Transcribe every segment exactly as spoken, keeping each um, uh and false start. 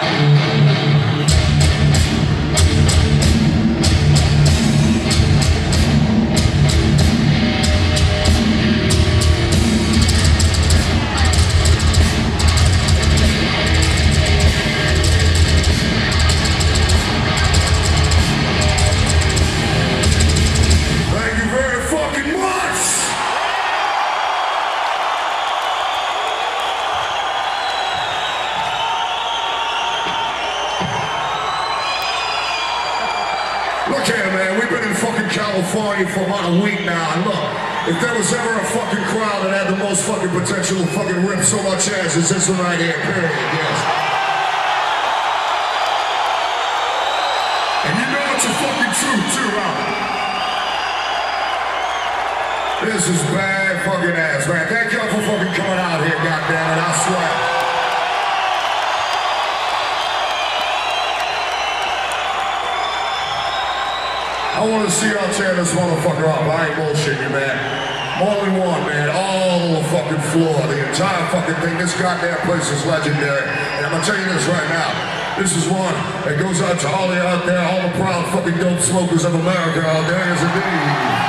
California for about a week now, and look, if there was ever a fucking crowd that had the most fucking potential to fucking rip so much ass, it's this one right here, period, yes. And you know it's a fucking truth too, huh? This is bad fucking ass, man. Thank y'all for fucking coming out here, goddammit, I swear. I want to see y'all tear this motherfucker up. I ain't bullshitting you, man. More than one, man. All the fucking floor, the entire fucking thing. This goddamn place is legendary. And I'm gonna tell you this right now. This is one that goes out to all the out there, all the proud fucking dope smokers of America out there. Yes, indeed.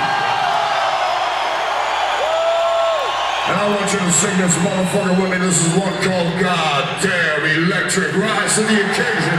And I want you to sing this motherfucker with me. This is one called Goddamn Electric. Rise to the occasion.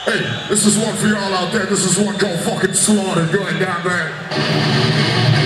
Hey, this is one for y'all out there. This is one called Fucking Slaughter. Going down, man.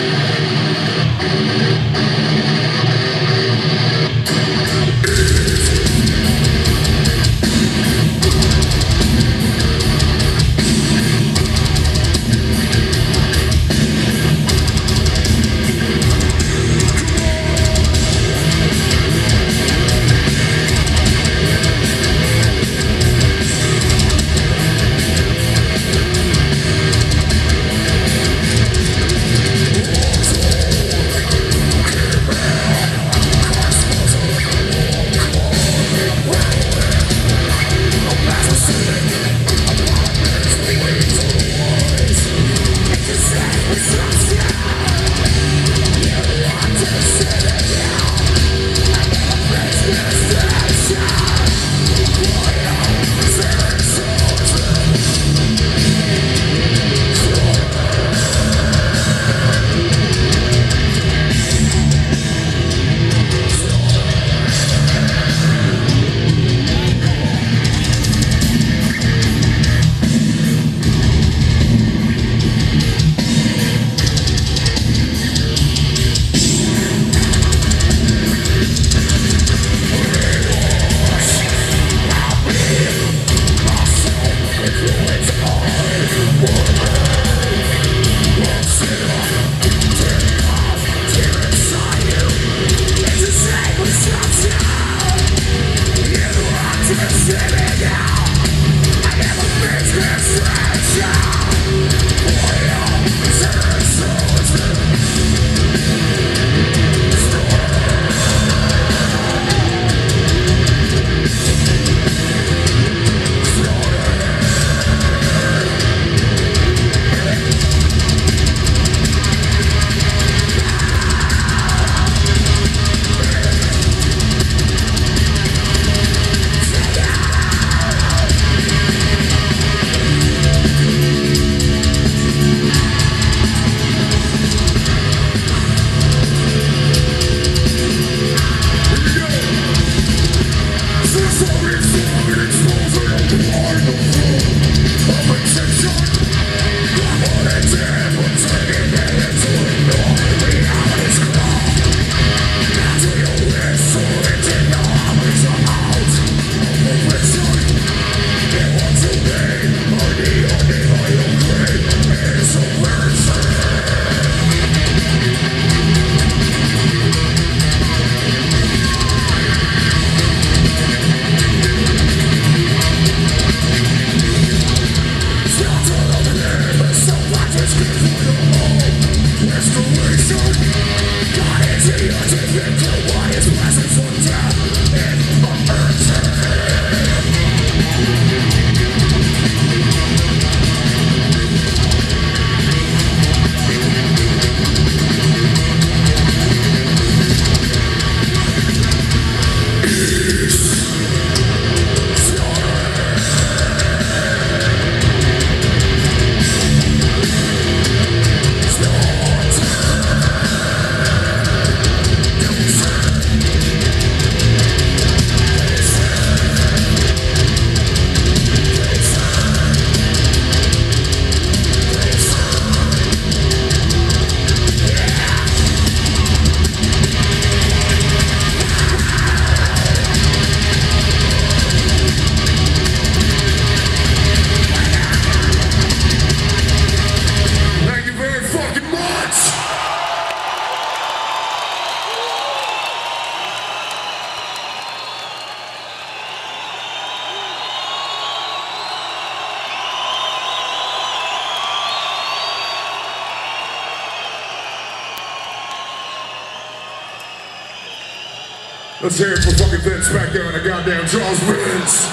Let's hear it for fucking Vince back there in the goddamn Charles Vince.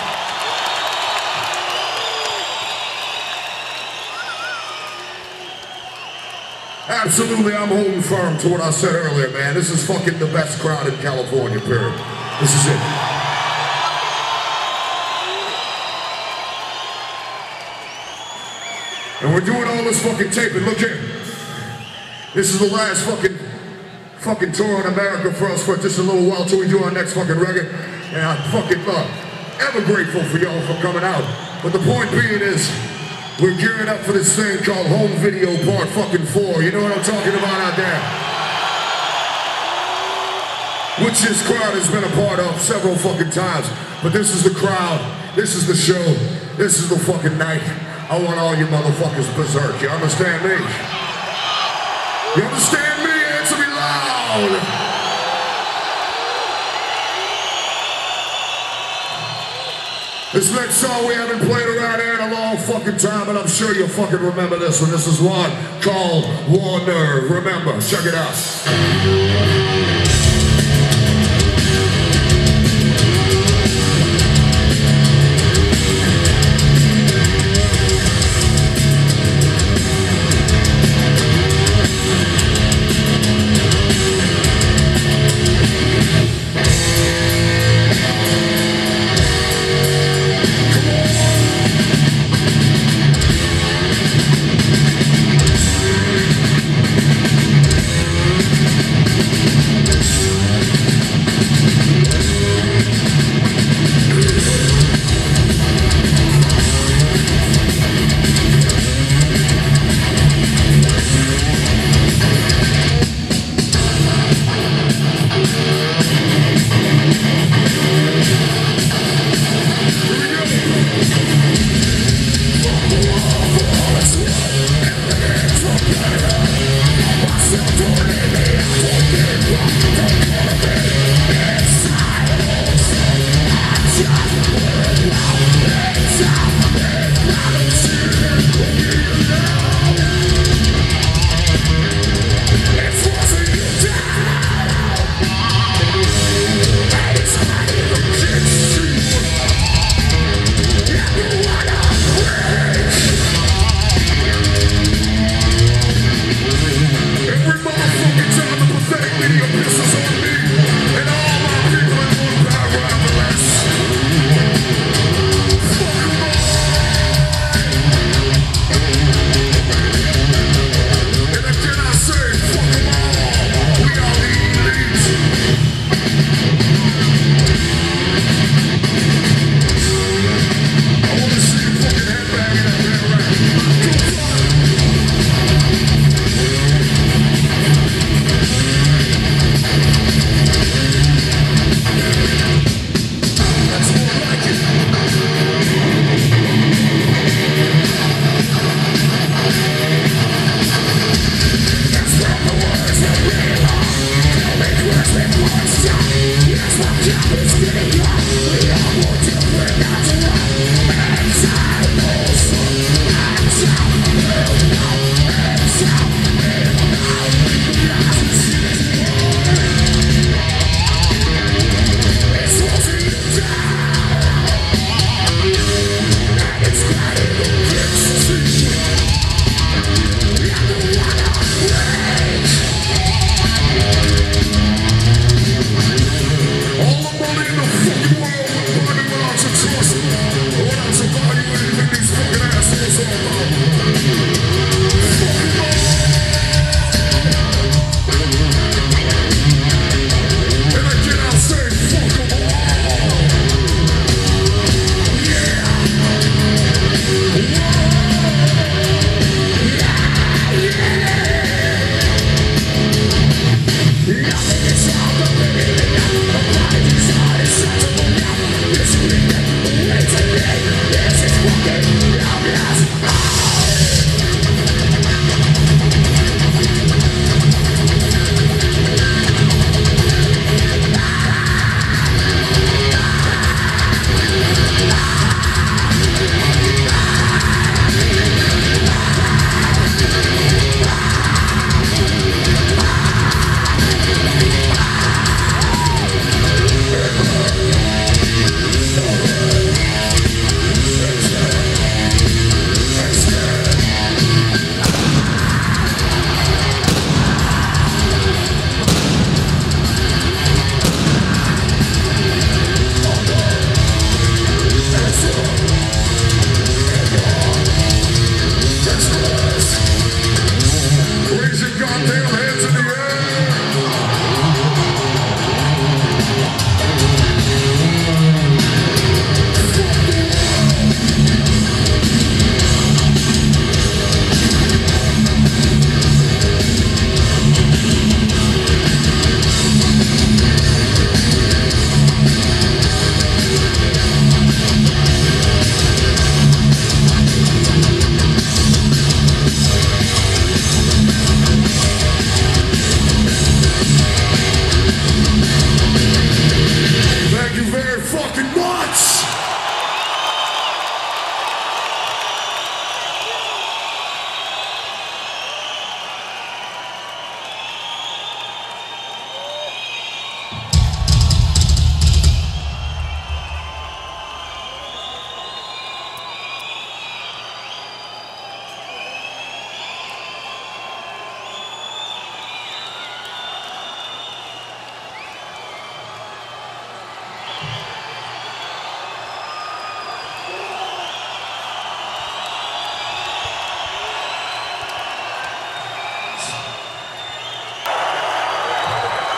Absolutely, I'm holding firm to what I said earlier, man. This is fucking the best crowd in California, period. This is it. And we're doing all this fucking taping. Look here. This is the last fucking fucking tour in America for us for just a little while till we do our next fucking record. And I'm fucking uh, ever grateful for y'all for coming out. But the point being is, we're gearing up for this thing called Home Video Part fucking four. You know what I'm talking about out there? Which this crowd has been a part of several fucking times. But this is the crowd, this is the show, this is the fucking night. I want all you motherfuckers berserk. You understand me? You understand me? Answer me loud. This next song we haven't played around here in a long fucking time, and I'm sure you'll fucking remember this one. This is one called Wonder. Remember, check it out.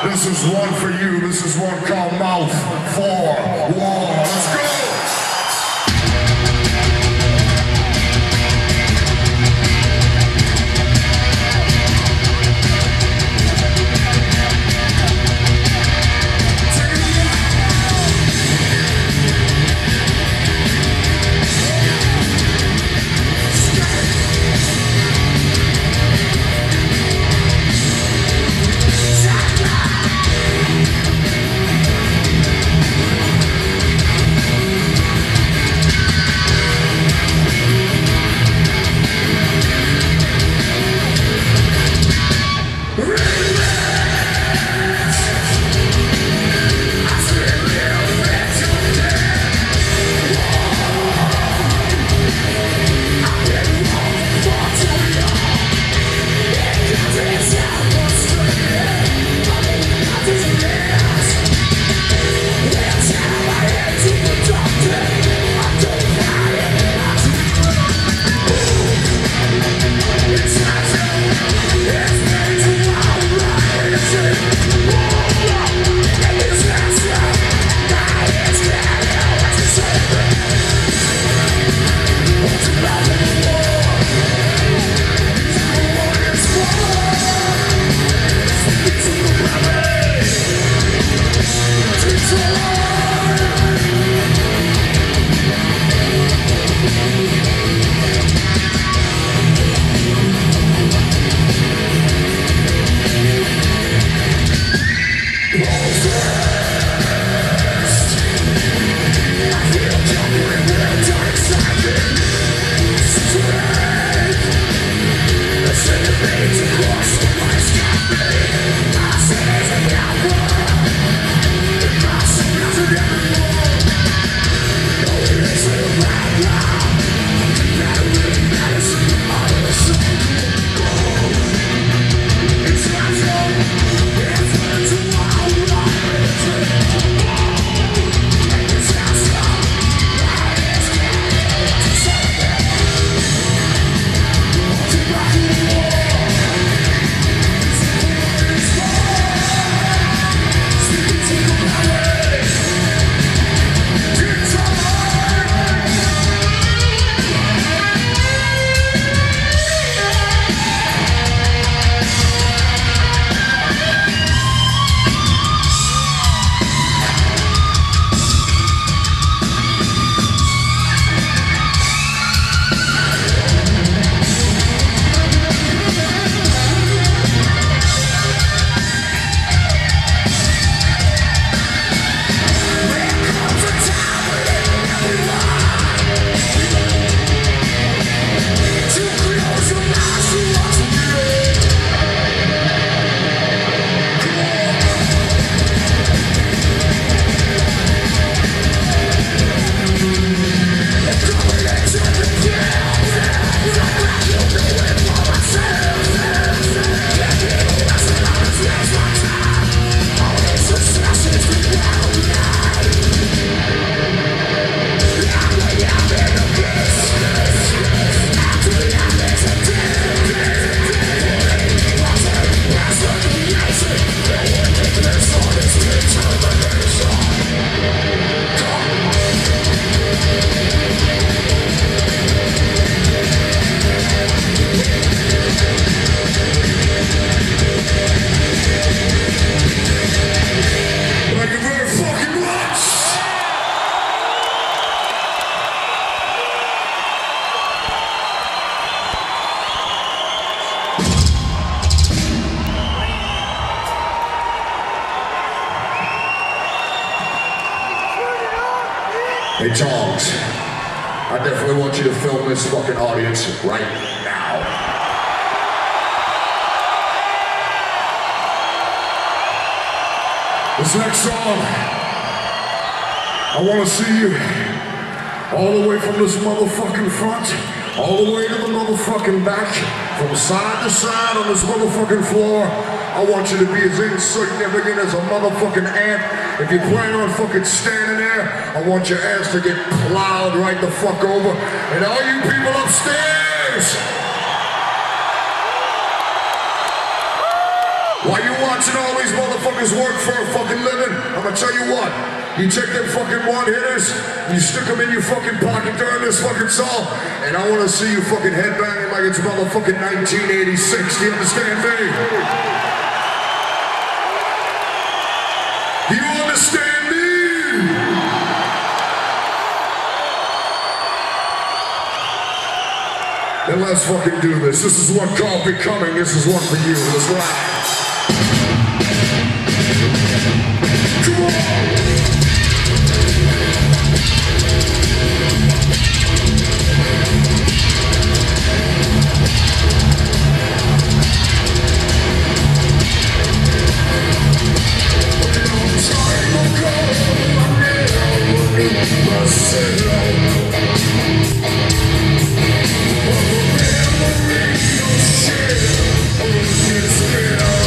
This is one for you. This is one called Mouth for War. Let's go! Hey, Tongs, I definitely want you to film this fucking audience right now. This next song, I want to see you all the way from this motherfucking front, all the way to the motherfucking back, from side to side on this motherfucking floor. I want you to be as insignificant as a motherfucking ant. If you plan on fucking standing there, I want your ass to get plowed right the fuck over. And all you people upstairs, While you watching all these motherfuckers work for a fucking living, I'm gonna tell you what. You take them fucking one-hitters, you stick them in your fucking pocket during this fucking song, and I wanna see you fucking headbanging like it's motherfucking nineteen eighty-six. Do you understand me? Do you understand me? Then let's fucking do this. This is one called Becoming. This is one for you. Let's ride. Come on! Yeah.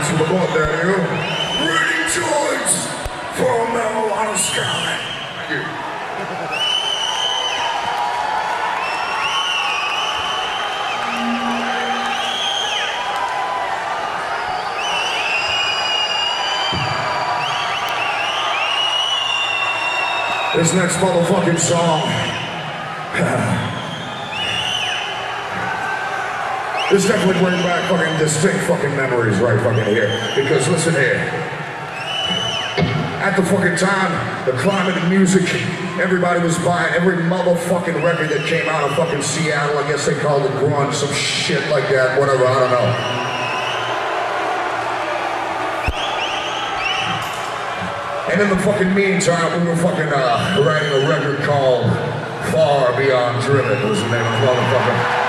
That's what we're going there, you. Reading joints for a marijuana sky. Thank you. This next motherfucking song. This definitely brings back fucking distinct fucking memories right fucking here. Because listen here. At the fucking time, the climate of music, everybody was buying every motherfucking record that came out of fucking Seattle. I guess they called it grunge, some shit like that, whatever, I don't know. And in the fucking meantime, we were fucking uh, writing a record called Far Beyond Driven, was the name of the motherfucker.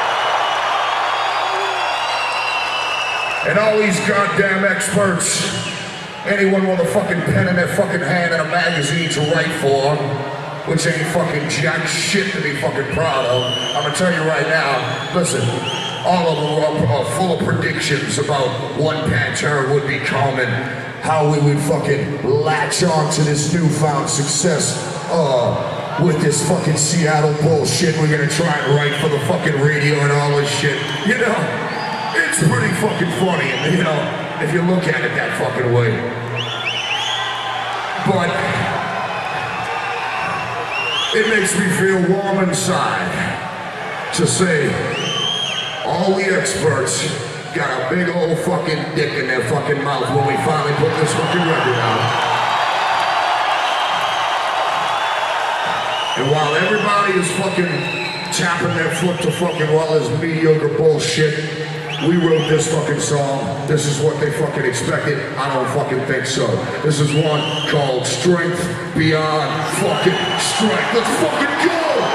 And all these goddamn experts, anyone with a fucking pen in their fucking hand and a magazine to write for, which ain't fucking jack shit to be fucking proud of. I'm gonna tell you right now, listen, all of them are, are full of predictions about what Pantera would become and how we would fucking latch on to this newfound success uh, with this fucking Seattle bullshit. We're gonna try and write for the fucking radio and all this shit, you know? It's pretty fucking funny, you know, if you look at it that fucking way. But it makes me feel warm inside to say all the experts got a big old fucking dick in their fucking mouth when we finally put this fucking record out. And while everybody is fucking tapping their foot to fucking all this mediocre bullshit, we wrote this fucking song. This is what they fucking expected. I don't fucking think so. This is one called Strength Beyond Fucking Strength. Let's fucking go!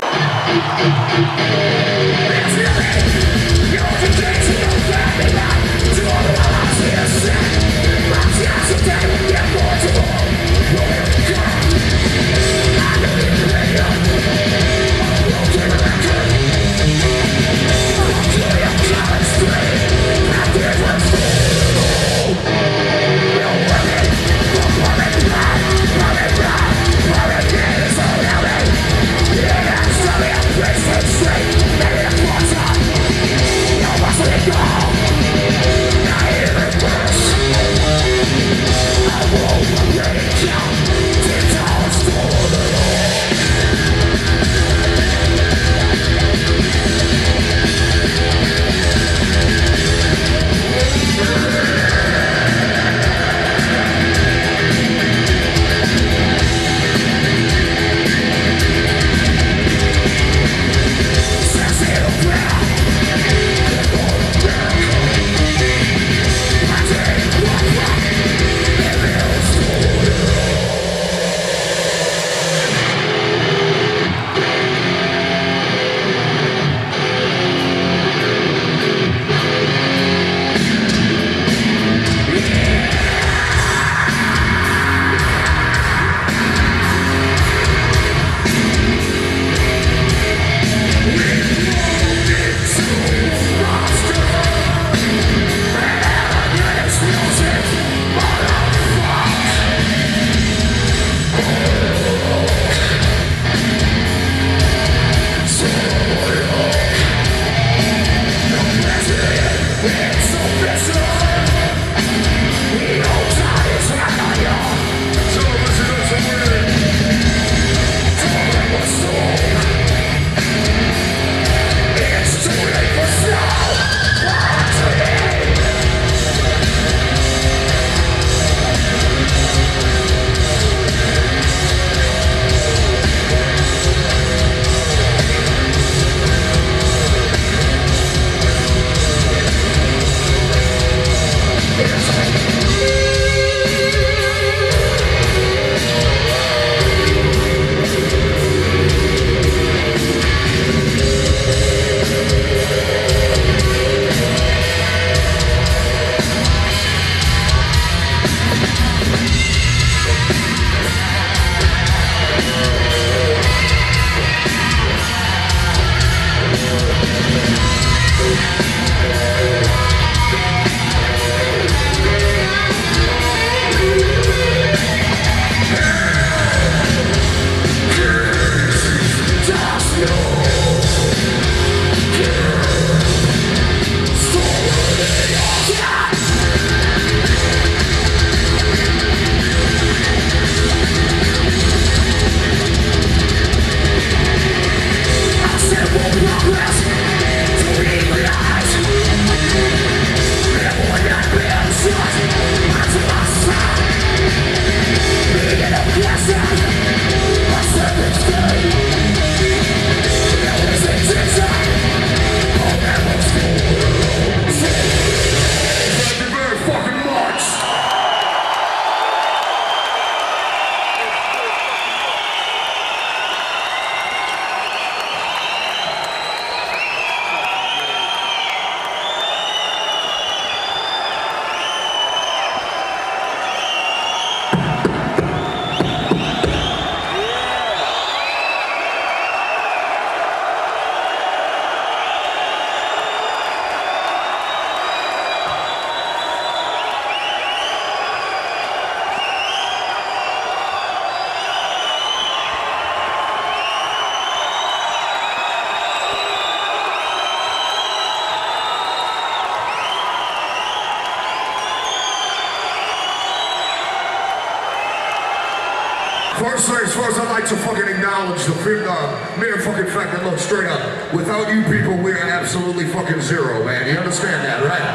First things first, I'd like to fucking acknowledge the uh, mere fucking fact that, look, straight up, without you people, we are absolutely fucking zero, man. You understand that, right?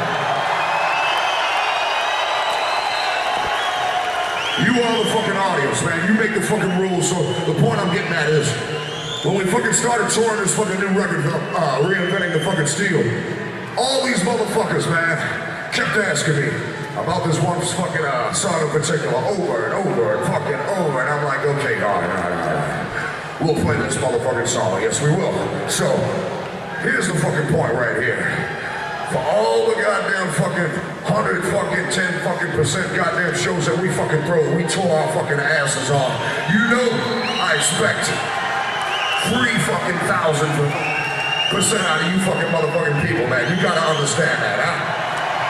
You are the fucking audience, man. You make the fucking rules, so the point I'm getting at is, when we fucking started touring this fucking new record, uh, reinventing the fucking steel, all these motherfuckers, man, kept asking me about this one fucking uh, song in particular, over and over and fucking over, and I'm like, okay, all right, all right, all right. We'll play this motherfucking song, yes we will. So, here's the fucking point right here. For all the goddamn fucking hundred fucking ten fucking percent goddamn shows that we fucking throw, we tore our fucking asses off. You know, I expect three fucking thousand percent out of you fucking motherfucking people, man. You gotta understand that, huh?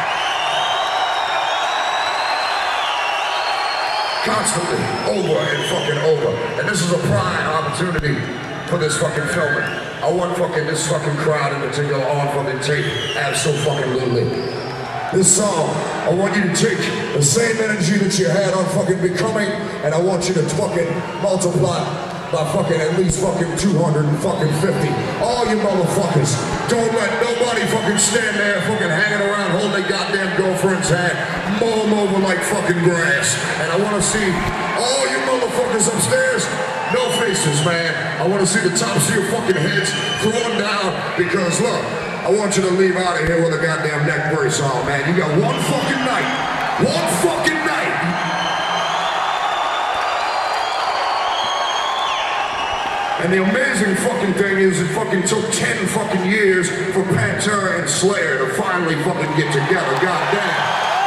Constantly, over and fucking over. And this is a prime opportunity for this fucking filming. I want fucking this fucking crowd in particular on fucking tape. Abso-fucking-lutely. This song, I want you to take the same energy that you had on fucking Becoming, and I want you to fucking multiply by fucking at least fucking two hundred fifty. All you motherfuckers, don't let nobody fucking stand there fucking hanging around holding their goddamn girlfriend's hand, mow them over like fucking grass. And I want to see all you motherfuckers upstairs, no faces, man. I want to see the tops of your fucking heads thrown down, because look, I want you to leave out of here with a goddamn neck brace on, man. You got one fucking night, one fucking night. And the amazing fucking thing is, it fucking took ten fucking years for Pantera and Slayer to finally fucking get together. God damn.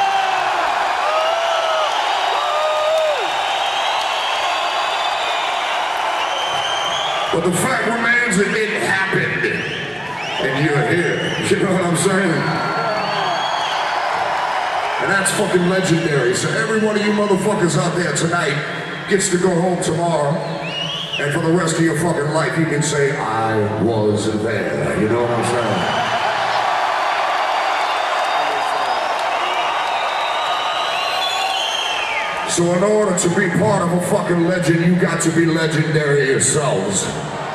But the fact remains that it happened, and you're here. You know what I'm saying? And that's fucking legendary. So every one of you motherfuckers out there tonight gets to go home tomorrow. And for the rest of your fucking life, you can say, I was there. You know what I'm saying? So in order to be part of a fucking legend, you got to be legendary yourselves.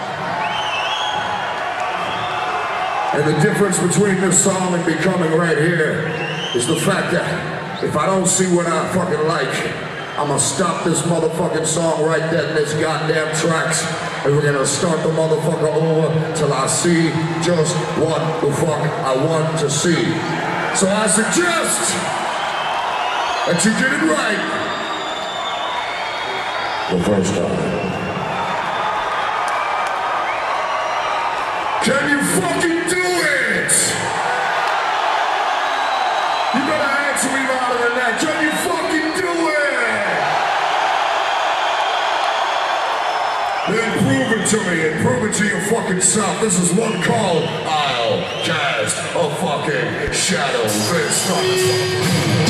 And the difference between this song and Becoming right here is the fact that if I don't see what I fucking like, I'm gonna stop this motherfucking song right there in this goddamn tracks, and we're gonna start the motherfucker over till I see just what the fuck I want to see. So I suggest that you get it right the first time. Can you fucking do it? You better answer me louder than that. Can you fucking do it? Then prove it to me, and prove it to your fucking self. This is one called I'll Cast a Fucking Shadow. Let's start this.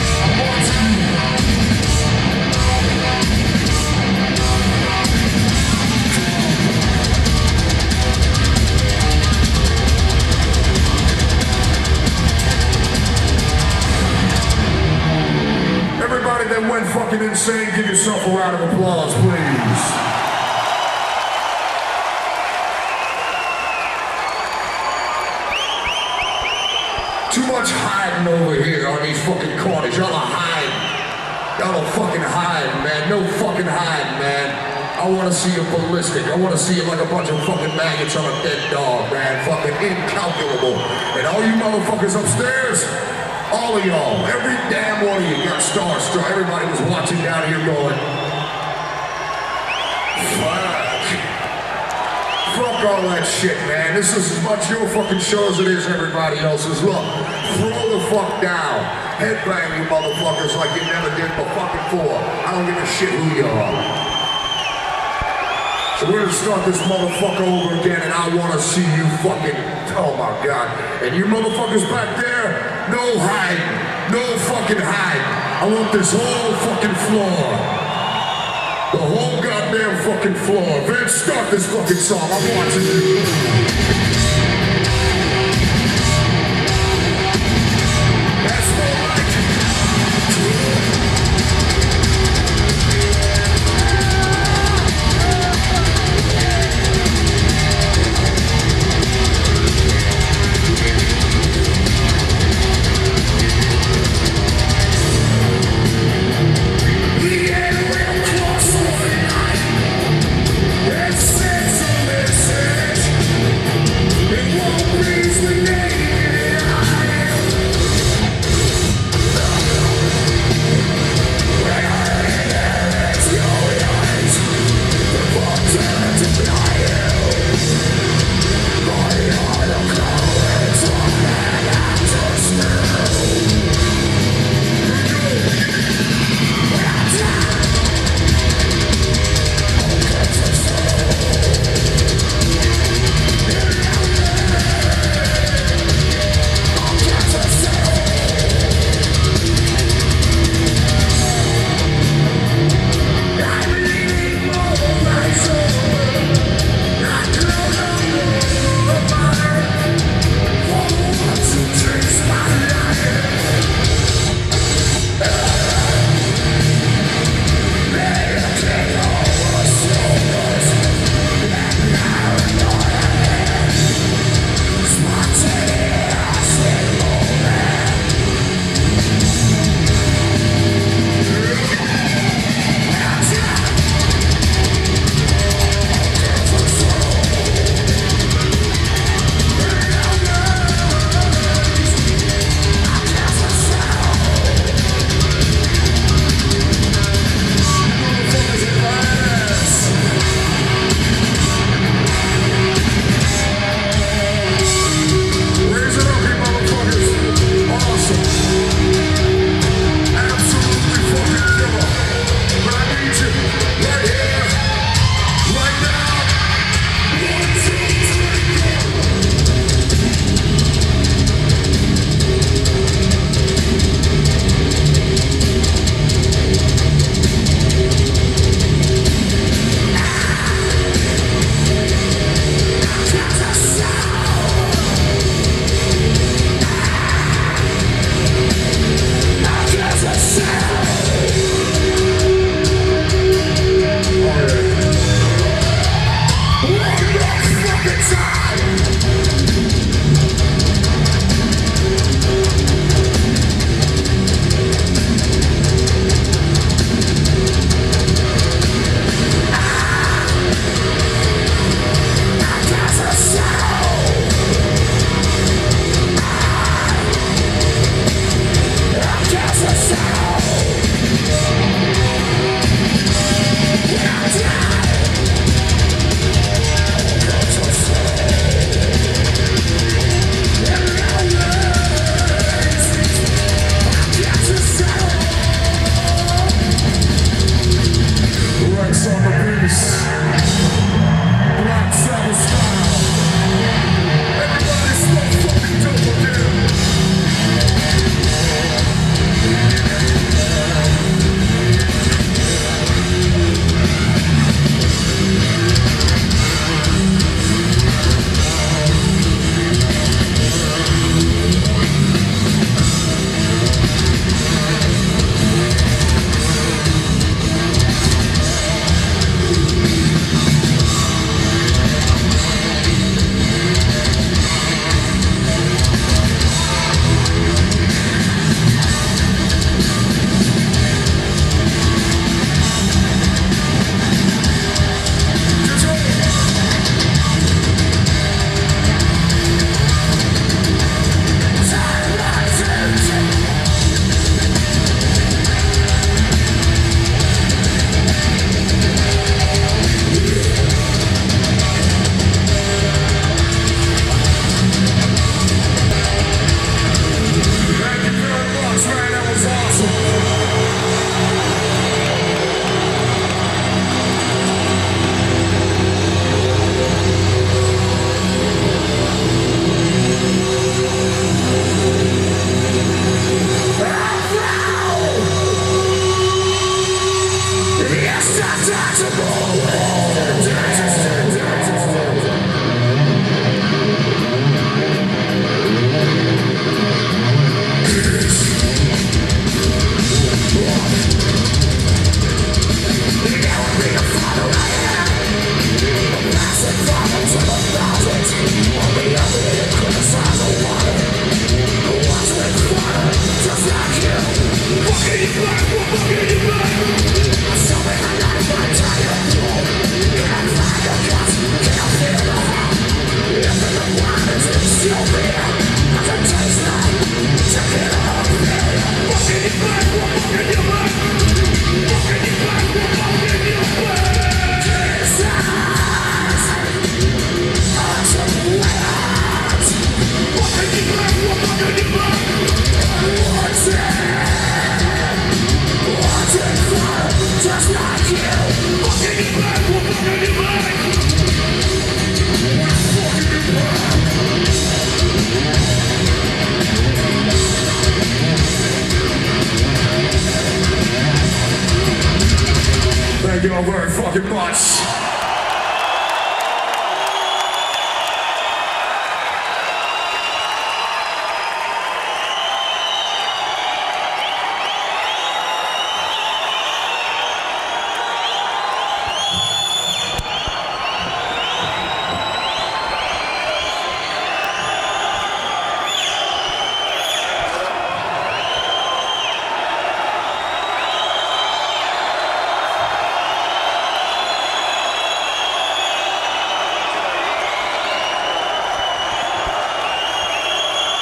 Everybody that went fucking insane, give yourself a round of applause, please. Too much hiding over here on these fucking corners. Y'all are hiding. Y'all are fucking hiding, man. No fucking hiding, man. I want to see you ballistic. I want to see you like a bunch of fucking maggots on a dead dog, man. Fucking incalculable. And all you motherfuckers upstairs, all of y'all, every damn one of you got starstruck. Everybody was watching down here going, fuck. Fuck all that shit, man. This is as much your fucking show as it is everybody else's. Look, throw the fuck down. Headbang you motherfuckers like you never did before. before. I don't give a shit who you are. So we're gonna start this motherfucker over again, and I wanna see you fucking, oh my God. And you motherfuckers back there, no hiding, no fucking hiding. I want this whole fucking floor. The whole goddamn fucking floor. Vince, start this fucking song. I'm watching you. That's right.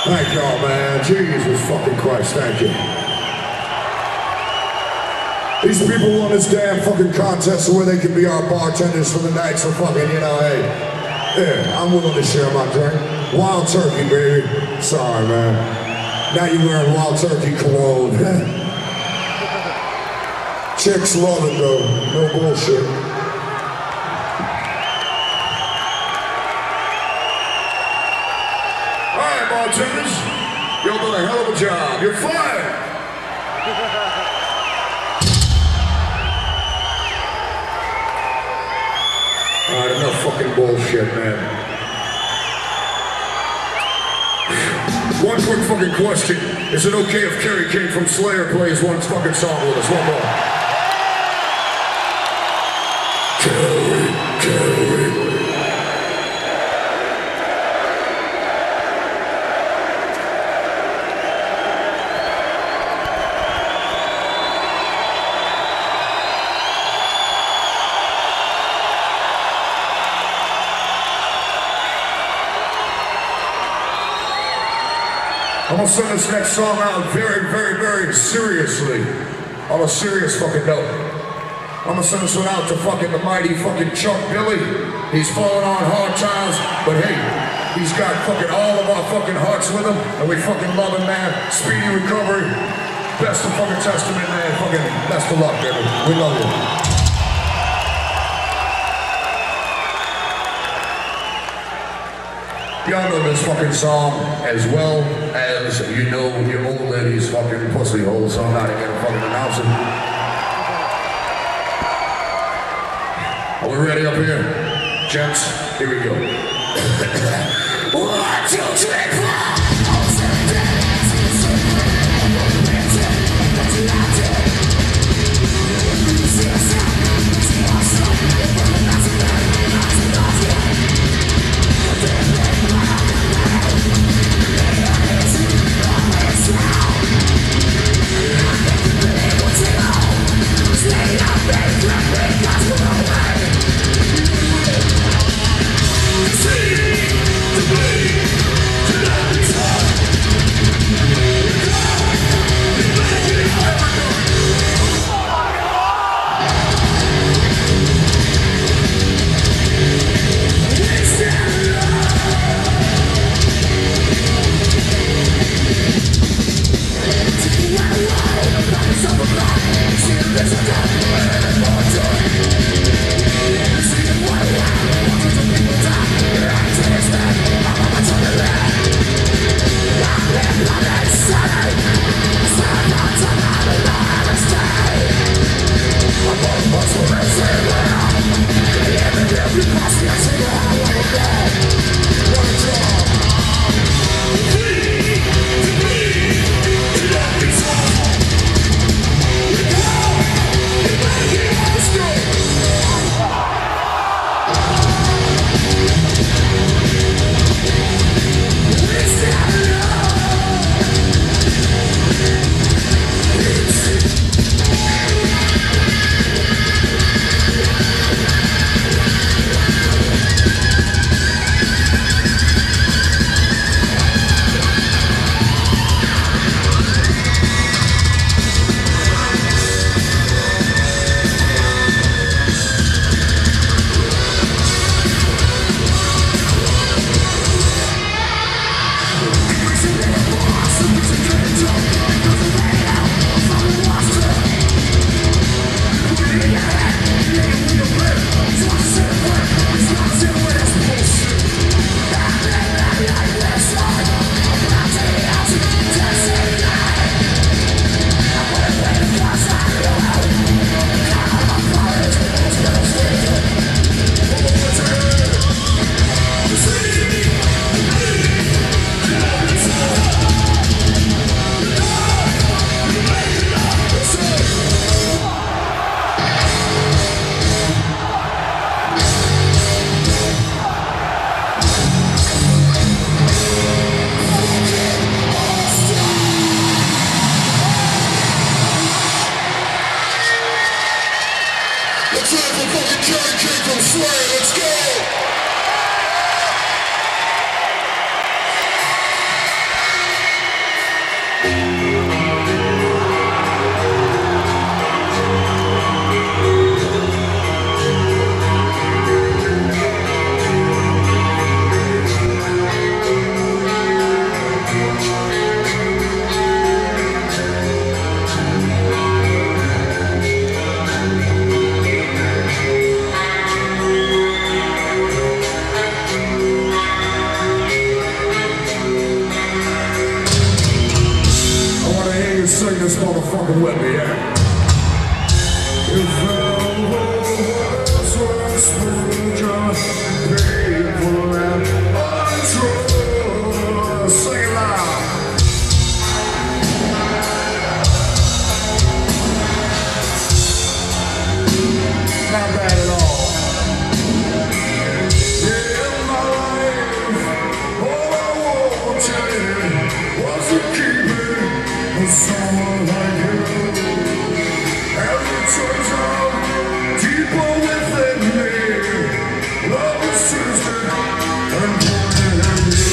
Thank y'all, man. Jesus fucking Christ, thank you. These people won this damn fucking contest where they can be our bartenders for the night, so fucking, you know, hey. Yeah, I'm willing to share my drink. Wild turkey, baby. Sorry, man. Now you're wearing wild turkey cologne. Chicks love it, though. No bullshit. All right, bartenders. Y'all done a hell of a job. You're fired. Alright, enough fucking bullshit, man. One quick fucking question. Is it okay if Kerry King from Slayer plays one fucking song with us? One more. Kerry, Kerry. I'm gonna send this next song out very, very, very seriously. On a serious fucking note. I'm gonna send this one out to fucking the mighty fucking Chuck Billy. He's falling on hard times, but hey, he's got fucking all of our fucking hearts with him, and we fucking love him, man. Speedy recovery. Best of fucking testament, man. Fucking best of luck, baby. We love you. Y'all know this fucking song as well as you know your old lady's fucking pussy hole, so I'm not even gonna fucking announce it. Are we ready up here? Gents, here we go. One, two, three, four. this motherfucker with me, yeah? If our worlds were smoother, people and untrue, sing it loud. Not bad at all. In my life, all I wanted was to keep it with someone like you. As it turns out, deeper within me, love is twisted and pointed at you.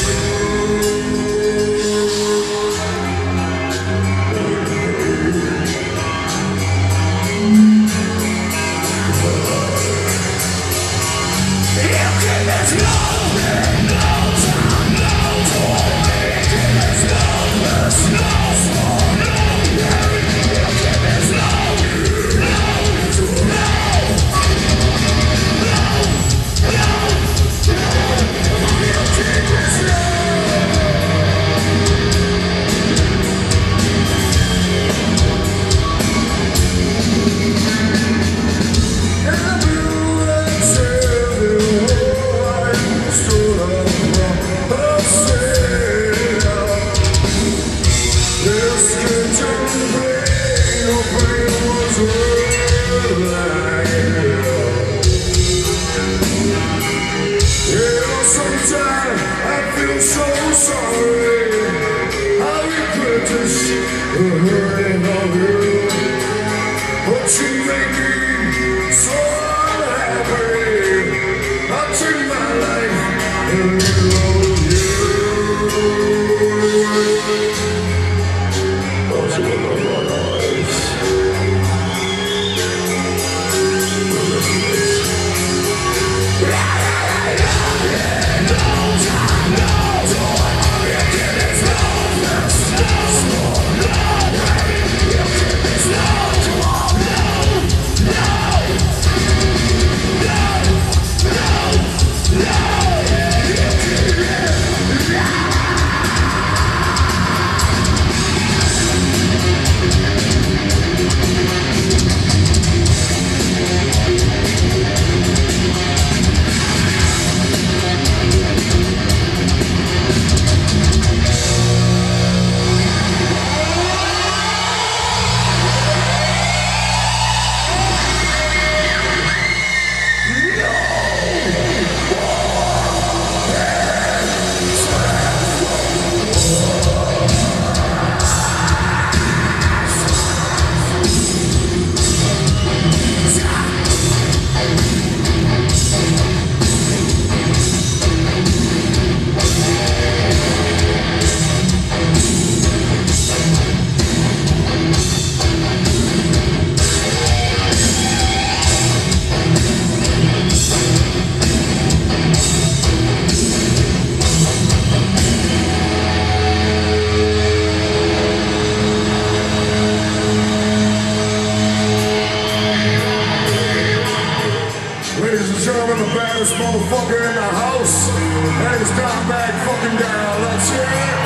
Motherfucker in the house, and it's down back fucking down. Let's hear it.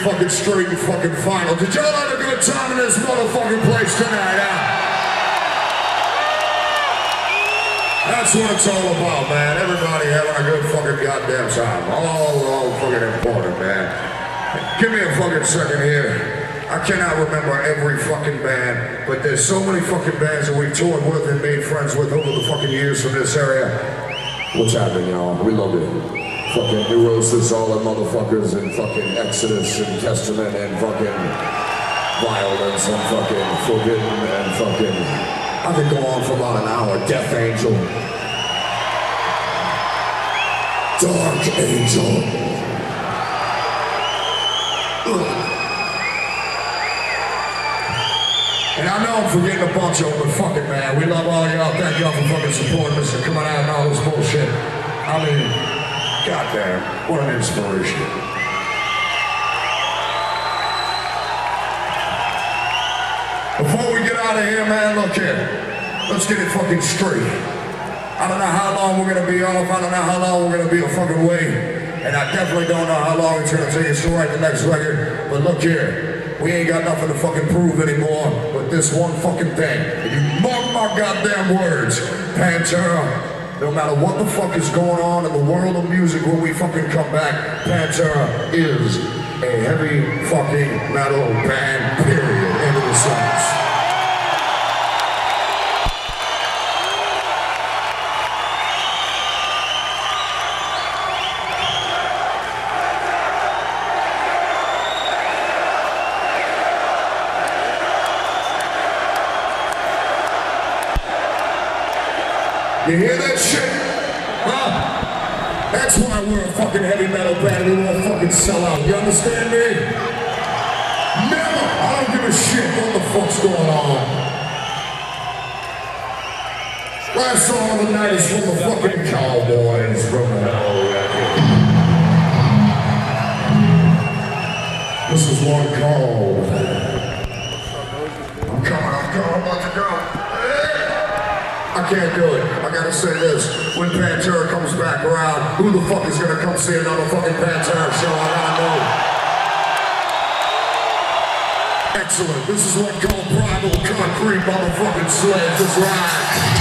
fucking straight and fucking final. Did y'all have a good time in this motherfucking place tonight, huh? That's what it's all about, man. Everybody having a good fucking goddamn time. All, all fucking important, man. Give me a fucking second here. I cannot remember every fucking band, but there's so many fucking bands that we've toured with and made friends with over the fucking years from this area. What's happening, y'all? We love it. Fucking Neurosis, all the motherfuckers, and fucking Exodus, and Testament, and fucking Violence, and fucking Forbidden, and fucking... I could go on for about an hour. Death Angel. Dark Angel. Ugh. And I know I'm forgetting a bunch of them, but fuck it, man. We love all y'all. Thank y'all for fucking supporting us and coming out and all this bullshit. I mean, goddamn, what an inspiration. Before we get out of here, man, look here. Let's get it fucking straight. I don't know how long we're gonna be off. I don't know how long we're gonna be a fucking away. And I definitely don't know how long it's gonna take us to write the next record. But look here. We ain't got nothing to fucking prove anymore, but this one fucking thing. And you mark my goddamn words, Pantera, no matter what the fuck is going on in the world of music when we fucking come back, Pantera is a heavy fucking metal band, period. End of the sentence. You hear that shit? Huh? That's why we're a fucking heavy metal band. We won't fucking sell out. You understand me? Never! I don't give a shit what the fuck's going on. Last song of the night is from the fucking Cowboys from the hell record. This is one called I'm coming, I'm coming, I'm about to go. I can't do it. I gotta say this. When Pantera comes back around, who the fuck is gonna come see another fucking Pantera show? I gotta know. Excellent. This is what called Primal Concrete motherfucking Sledge. That's right.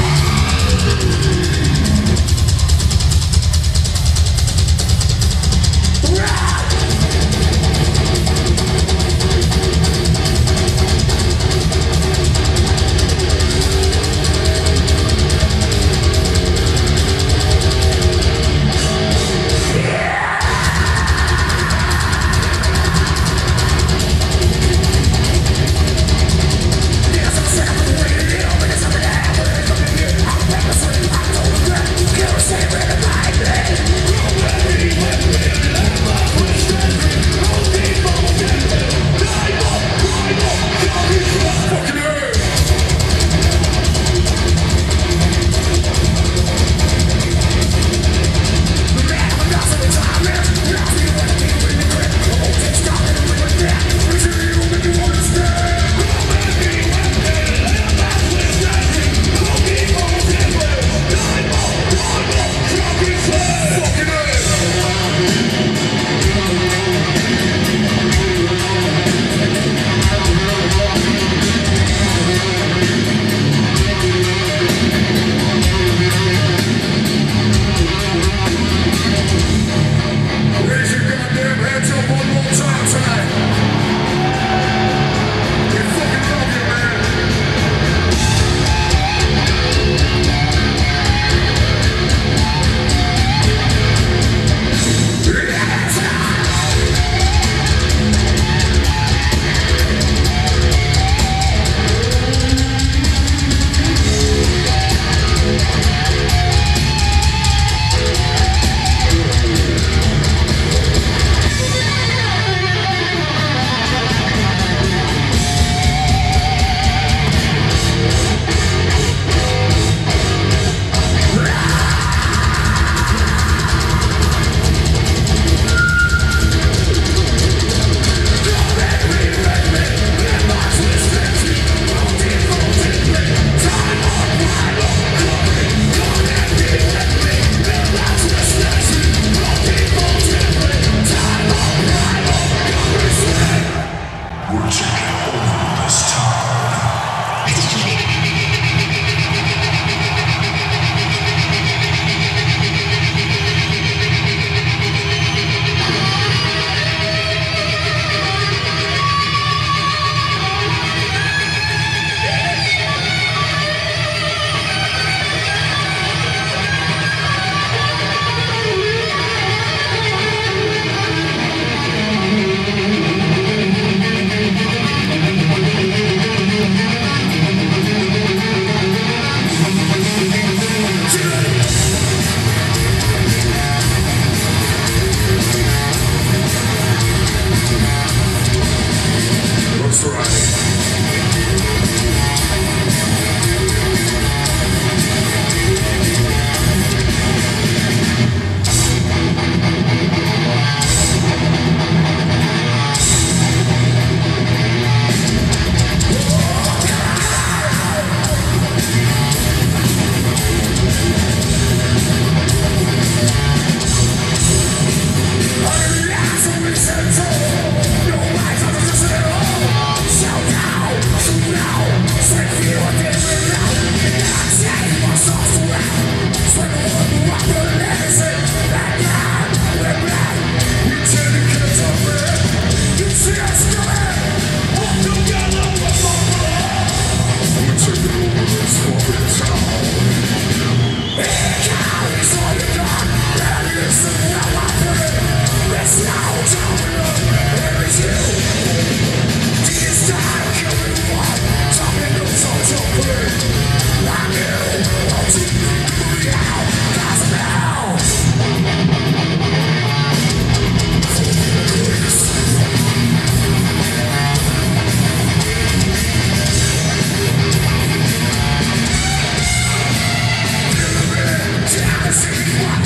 That's right.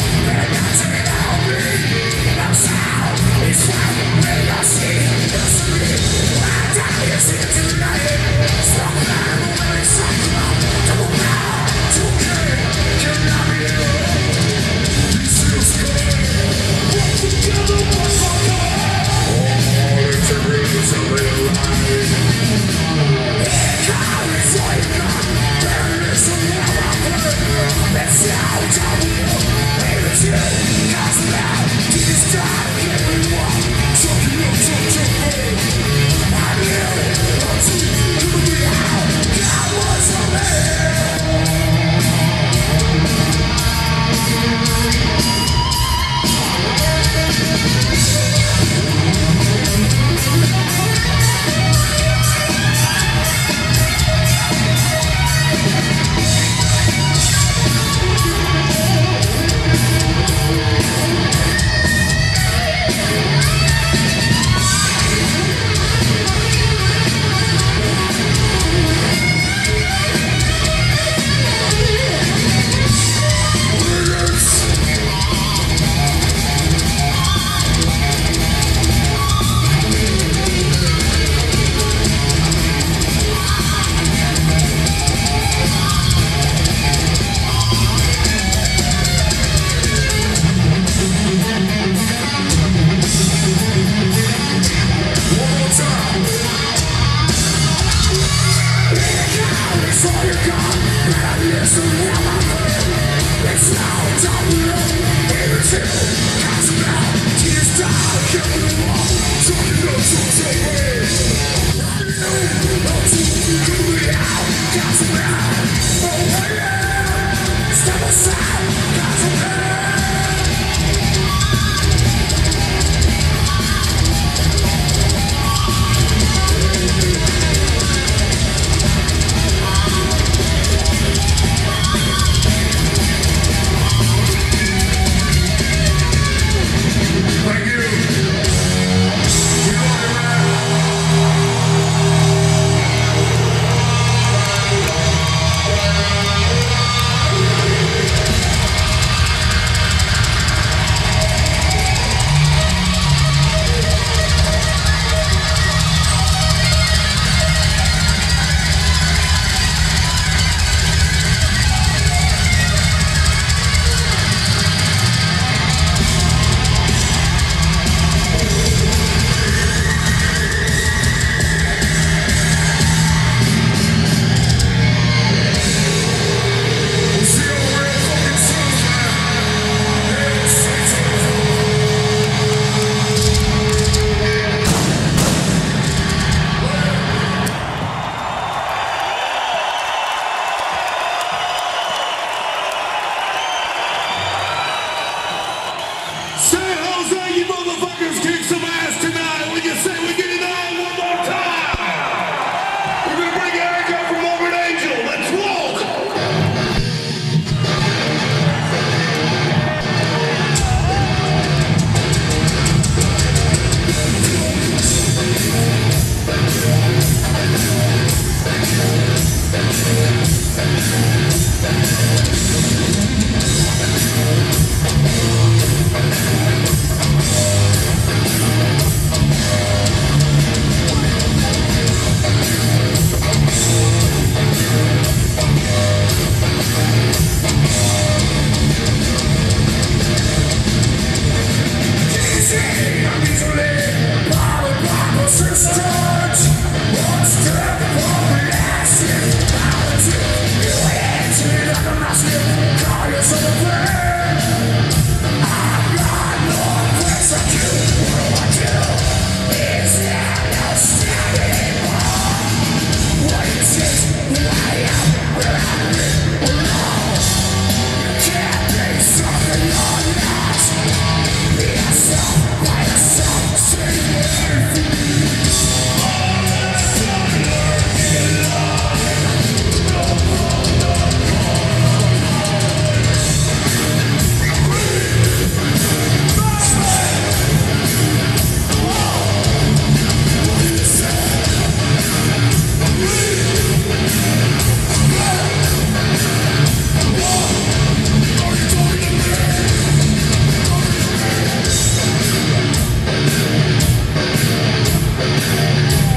It's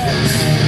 Bye.